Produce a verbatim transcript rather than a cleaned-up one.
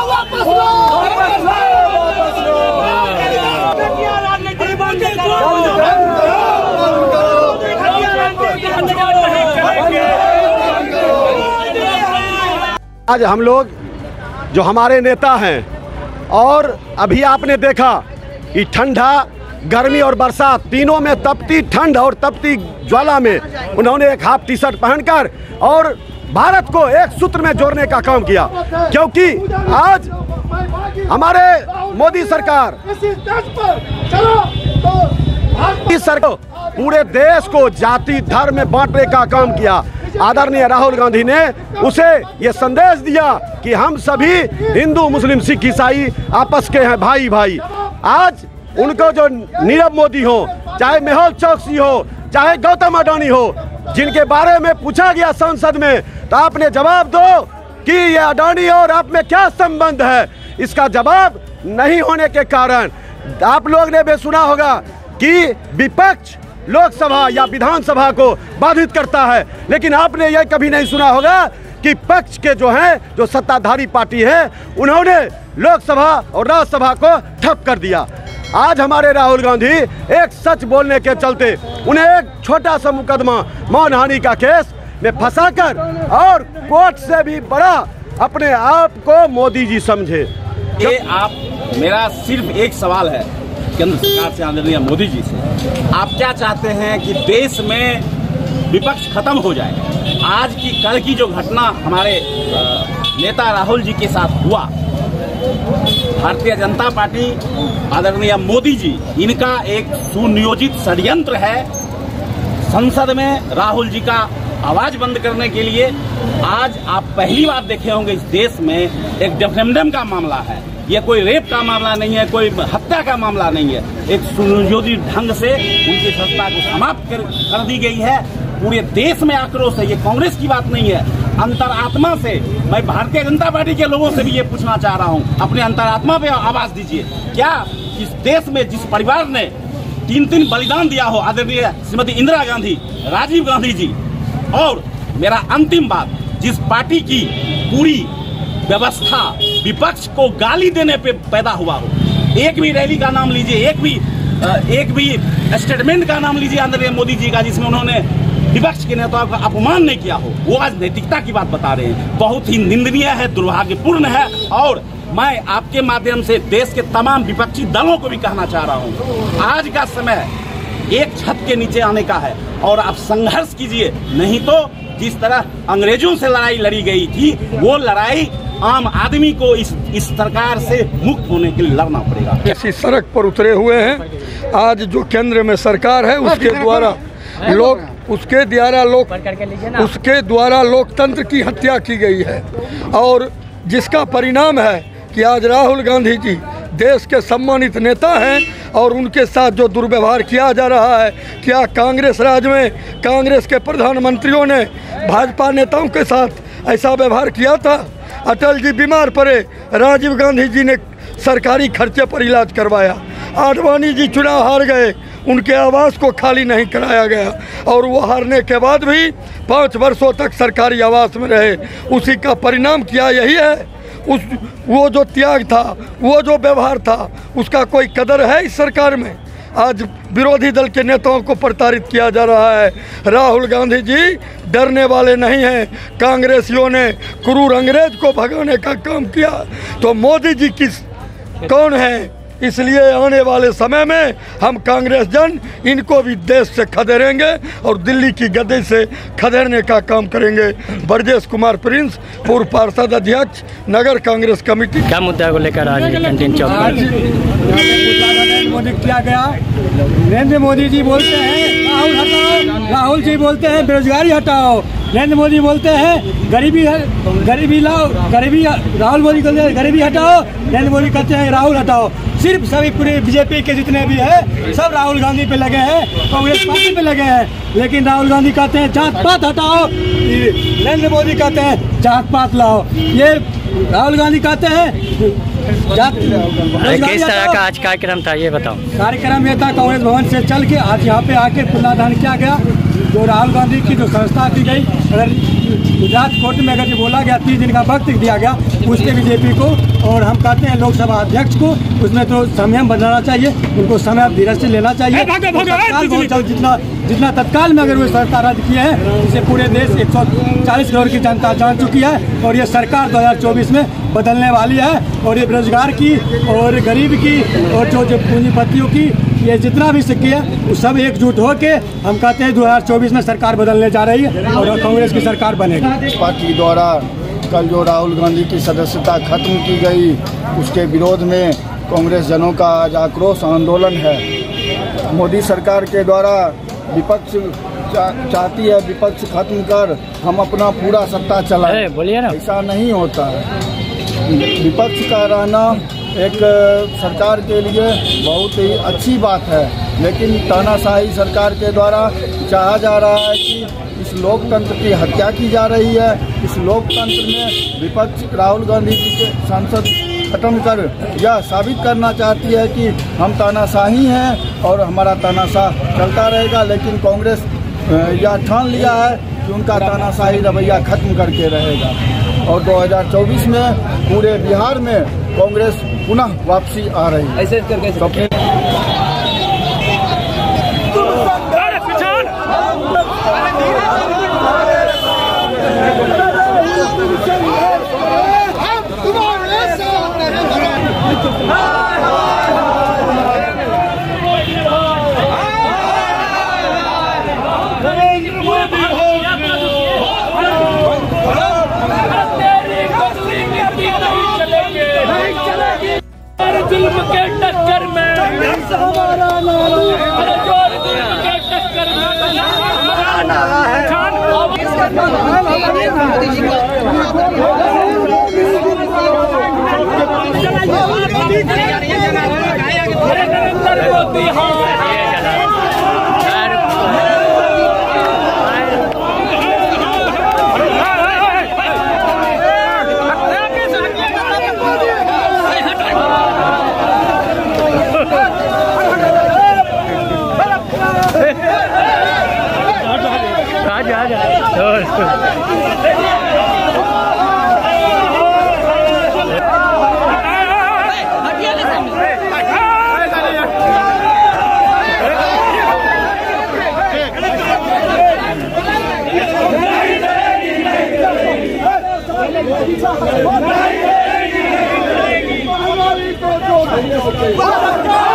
वापस लो, वापस लो, वापस लो। आज हम लोग जो हमारे नेता हैं, और अभी आपने देखा कि ठंडा, गर्मी और बरसात तीनों में तपती ठंड और तपती ज्वाला में उन्होंने एक हाफ टी शर्ट पहनकर और भारत को एक सूत्र में जोड़ने का काम किया। क्योंकि आज हमारे मोदी सरकार इस सरकार पूरे देश को जाति धर्म में बांटने का काम किया। आदरणीय राहुल गांधी ने उसे ये संदेश दिया कि हम सभी हिंदू मुस्लिम सिख ईसाई आपस के हैं, भाई भाई। आज उनको जो नीरव मोदी हो, चाहे मेहुल चौकसी हो, चाहे गौतम अडानी हो, जिनके बारे में पूछा गया संसद में, तो आपने जवाब दो कि ये अडानी और आप में क्या संबंध है। इसका जवाब नहीं होने के कारण आप लोग ने भी सुना होगा कि विपक्ष लोकसभा या विधानसभा को बाधित करता है, लेकिन आपने यह कभी नहीं सुना होगा कि पक्ष के जो हैं, जो सत्ताधारी पार्टी है, उन्होंने लोकसभा और राज्यसभा को ठप कर दिया। आज हमारे राहुल गांधी एक सच बोलने के चलते उन्हें एक छोटा सा मुकदमा मानहानि का केस में फंसाकर और कोर्ट से भी बड़ा अपने आप को मोदी जी समझे। ये आप, मेरा सिर्फ एक सवाल है केंद्र सरकार से, आदरणीय मोदी जी से, आप क्या चाहते हैं कि देश में विपक्ष खत्म हो जाए? आज की कल की जो घटना हमारे नेता राहुल जी के साथ हुआ, भारतीय जनता पार्टी, आदरणीय मोदी जी, इनका एक सुनियोजित षड्यंत्र है संसद में राहुल जी का आवाज बंद करने के लिए। आज आप पहली बार देखे होंगे इस देश में एक रेफरेंडम का मामला है, ये कोई रेप का मामला नहीं है, कोई हत्या का मामला नहीं है। एक सुनियोजित ढंग से उनकी सत्ता को समाप्त कर, कर दी गई है। पूरे देश में आक्रोश है, ये कांग्रेस की बात नहीं है। अंतरात्मा से मैं भारतीय जनता पार्टी के लोगों से भी ये पूछना चाह रहा हूँ, अपने अंतरात्मा पे आवाज दीजिए। क्या इस देश में जिस परिवार ने तीन तीन बलिदान दिया हो, आदरणीय श्रीमती इंदिरा गांधी, राजीव गांधी जी, और मेरा अंतिम बात, जिस पार्टी की पूरी व्यवस्था विपक्ष को गाली देने पे पैदा हुआ हो, एक भी रैली का नाम लीजिए, एक भी एक भी स्टेटमेंट का नाम लीजिए आदरणीय मोदी जी का, जिसमें उन्होंने विपक्ष के नेताओं का अपमान नहीं किया हो, वो आज नैतिकता की बात बता रहे हैं। बहुत ही निंदनीय है, दुर्भाग्यपूर्ण है। और मैं आपके माध्यम से देश के तमाम विपक्षी दलों को भी कहना चाह रहा हूँ, आज का समय एक छत के नीचे आने का है और आप संघर्ष कीजिए। नहीं तो जिस तरह अंग्रेजों से लड़ाई लड़ी गई थी, वो लड़ाई आम आदमी को इस इस सरकार से मुक्त होने के लिए लड़ना पड़ेगा। ऐसी सड़क पर उतरे हुए हैं। आज जो केंद्र में सरकार है, उसके द्वारा लोग उसके द्वारा लोग उसके द्वारा लोकतंत्र की हत्या की गई है, और जिसका परिणाम है कि आज राहुल गांधी जी देश के सम्मानित नेता हैं और उनके साथ जो दुर्व्यवहार किया जा रहा है, क्या कांग्रेस राज में कांग्रेस के प्रधानमंत्रियों ने भाजपा नेताओं के साथ ऐसा व्यवहार किया था? अटल जी बीमार पड़े, राजीव गांधी जी ने सरकारी खर्चे पर इलाज करवाया। आडवाणी जी चुनाव हार गए, उनके आवास को खाली नहीं कराया गया, और वो हारने के बाद भी पाँच वर्षों तक सरकारी आवास में रहे। उसी का परिणाम क्या यही है? उस वो जो त्याग था, वो जो व्यवहार था, उसका कोई कदर है इस सरकार में? आज विरोधी दल के नेताओं को प्रताड़ित किया जा रहा है। राहुल गांधी जी डरने वाले नहीं हैं। कांग्रेसियों ने क्रूर अंग्रेज को भगाने का काम किया, तो मोदी जी किस कौन है? इसलिए आने वाले समय में हम कांग्रेस जन इनको भी देश से खदेड़ेंगे और दिल्ली की गद्दी से खदेड़ने का काम करेंगे। ब्रजेश कुमार प्रिंस, पूर्व पार्षद अध्यक्ष, नगर कांग्रेस कमेटी। क्या मुद्दा को लेकर आज कैंटीन चौक मोदी किया गया? नरेंद्र मोदी जी बोलते हैं राहुल हटाओ, राहुल जी बोलते हैं बेरोजगारी हटाओ, नरेंद्र मोदी बोलते हैं गरीबी गरीबी लाओ, गरीबी राहुल मोदी कहते हैं गरीबी हटाओ, नरेंद्र मोदी कहते हैं राहुल हटाओ। सिर्फ सभी पूरे बीजेपी के जितने भी है सब राहुल गांधी पे लगे हैं, कांग्रेस पार्टी पे लगे हैं। लेकिन राहुल गांधी कहते हैं जात पात हटाओ, नरेंद्र मोदी कहते हैं जात पात लाओ। ये राहुल गांधी कहते हैं जात। किस तरह का आज कार्यक्रम था ये बताओ? कार्यक्रम ये था, कांग्रेस भवन से चल के आज यहाँ पे आके पुनर्दान किया गया। जो राहुल गांधी की जो संस्था दी गई, अगर गुजरात कोर्ट में अगर जो बोला गया तीस दिन का वक्त दिया गया, पूछते बीजेपी को, और हम कहते हैं लोकसभा अध्यक्ष को उसमें तो संयम बनाना चाहिए, उनको समय धीरज से लेना चाहिए। तत्काल बहुत जल्द जितना जितना तत्काल में अगर वो सरकार रद्द किए हैं, इसे पूरे देश एक सौ चालीस करोड़ की जनता जान चुकी है, और ये सरकार दो हज़ार चौबीस में बदलने वाली है। और ये बेरोजगार की और गरीब की और जो जो पूंजीपतियों की ये जितना भी सिक्की है वो सब एकजुट होके हम कहते हैं दो हज़ार चौबीस में सरकार बदलने जा रही है और कांग्रेस की सरकार बनेगी। पार्टी द्वारा कल जो राहुल गांधी की सदस्यता खत्म की गई, उसके विरोध में कांग्रेस जनों का आज आक्रोश आंदोलन है। मोदी सरकार के द्वारा विपक्ष चा, चाहती है विपक्ष खत्म कर हम अपना पूरा सत्ता चलाएं, बोलिए ना। ऐसा नहीं होता है। विपक्ष का रहना एक सरकार के लिए बहुत ही अच्छी बात है, लेकिन तानाशाही सरकार के द्वारा चाहा जा रहा है कि इस लोकतंत्र की हत्या की जा रही है। इस लोकतंत्र में विपक्ष राहुल गांधी जी के सांसद खत्म कर यह साबित करना चाहती है कि हम तानाशाही हैं और हमारा तानाशाह चलता रहेगा, लेकिन कांग्रेस यह ठान लिया है कि उनका तानाशाही रवैया खत्म करके रहेगा। और दो हज़ार चौबीस में पूरे बिहार में कांग्रेस पुनः वापसी आ रही है। ऐसे करके जुल्म के टक्कर में हमारा नारा, जुल्म के टक्कर में हमारा नारा है। नरेंद्र मोदी हमारी